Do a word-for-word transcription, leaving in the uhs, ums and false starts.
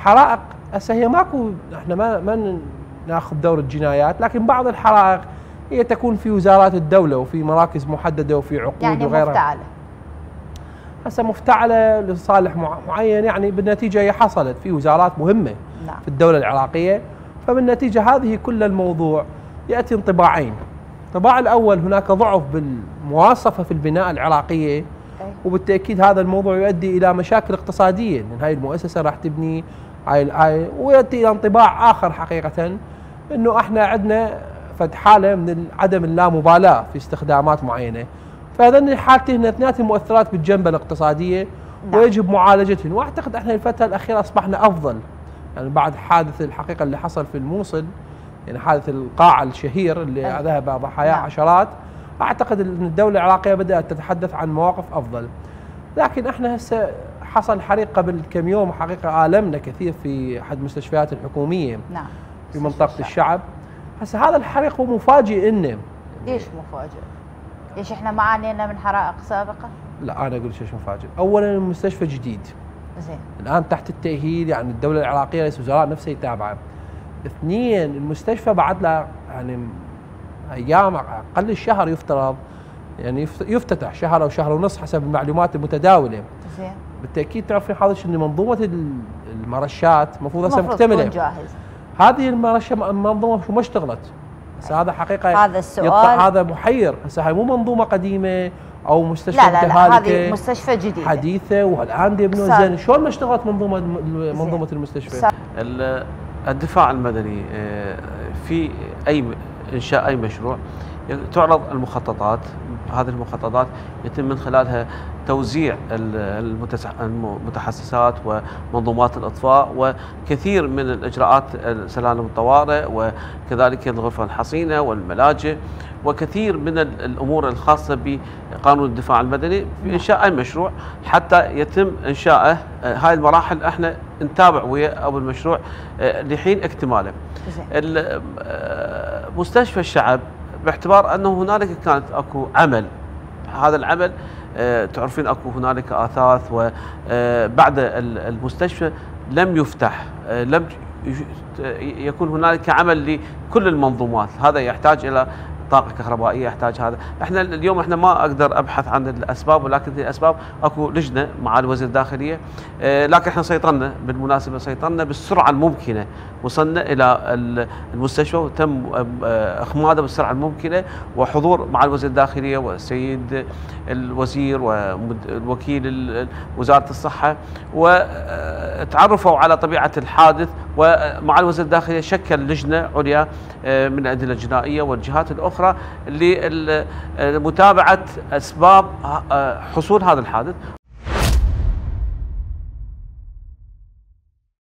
الحرائق هسه هي ماكو، احنا ما ما ناخذ دور الجنايات، لكن بعض الحرائق هي تكون في وزارات الدولة وفي مراكز محددة وفي عقود يعني وغيرها. مفتعلة. هسه مفتعلة لصالح معين، يعني بالنتيجة هي حصلت في وزارات مهمة نعم. في الدولة العراقية، فبالنتيجة هذه كل الموضوع يأتي انطباعين. الانطباع الأول هناك ضعف بالمواصفة في البناء العراقية، وبالتأكيد هذا الموضوع يؤدي إلى مشاكل اقتصادية، لأن هاي المؤسسة راح تبني هاي هاي ويؤدي إلى انطباع آخر حقيقة أنه احنا عندنا فد حالة من عدم اللامبالاة في استخدامات معينة، فهذين الحالتين اثنيناتهم مؤثرات بالجنبة الاقتصادية ويجب معالجتهن. واعتقد احنا الفترة الأخيرة أصبحنا أفضل، يعني بعد حادث الحقيقة اللي حصل في الموصل، يعني حادث القاعة الشهير اللي ذهب ضحاياه عشرات، أعتقد أن الدولة العراقية بدأت تتحدث عن مواقف أفضل. لكن احنا هسه حصل حريق قبل كم يوم حقيقة آلمنا كثير في أحد المستشفيات الحكومية نعم في منطقة الشعب. هسه هذا الحريق هو مفاجئ إنه. ليش مفاجئ؟ ليش احنا ما عانينا من حرائق سابقة؟ لا أنا أقول ليش مفاجئ. أولا المستشفى جديد. زين. الآن تحت التأهيل، يعني الدولة العراقية رئيس الوزراء نفسه يتابعه. اثنين المستشفى بعد له يعني أيام أقل الشهر يفترض يعني يفتتح شهر أو شهر ونص حسب المعلومات المتداولة. زين. بالتأكيد تعرفين حضرتك أن منظومة المرشات المفروض هسه مكتملة. جاهز. هذه المرشة منظومة شو ما اشتغلت. هسه هذا حقيقة هذا السؤال هذا محير. هسه هاي مو منظومة قديمة أو مستشفى لا لا لا هذه مستشفى جديدة حديثة والآن يبنون زين. شلون ما اشتغلت منظومة منظومة المستشفى؟ الدفاع المدني في أي إنشاء أي مشروع تعرض المخططات، هذه المخططات يتم من خلالها توزيع المتحسسات ومنظومات الإطفاء وكثير من الإجراءات سلالم الطوارئ وكذلك الغرفة الحصينة والملاجئ وكثير من الأمور الخاصة بقانون الدفاع المدني في إنشاء أي مشروع حتى يتم إنشاءه. هاي المراحل احنا نتابع ويا أبو المشروع لحين اكتماله. مستشفى الشعب باعتبار أنه هنالك كانت أكو عمل، هذا العمل أه تعرفين أكو هنالك آثاث وبعد المستشفى لم يفتح، أه لم يكون هنالك عمل لكل المنظومات، هذا يحتاج إلى طاقة كهربائية، يحتاج هذا. احنا اليوم احنا ما اقدر ابحث عن الاسباب، ولكن هذه الاسباب اكو لجنه مع الوزير الداخليه، اه لكن احنا سيطرنا بالمناسبه سيطرنا بالسرعه الممكنه، وصلنا الى المستشفى وتم اخماده بالسرعه الممكنه وحضور مع الوزير الداخليه والسيد الوزير والوكيل وزاره الصحه وتعرفوا على طبيعه الحادث، ومع الوزير الداخليه شكل لجنه عليا من الادله الجنائيه والجهات الاخرى لمتابعه اسباب حصول هذا الحادث.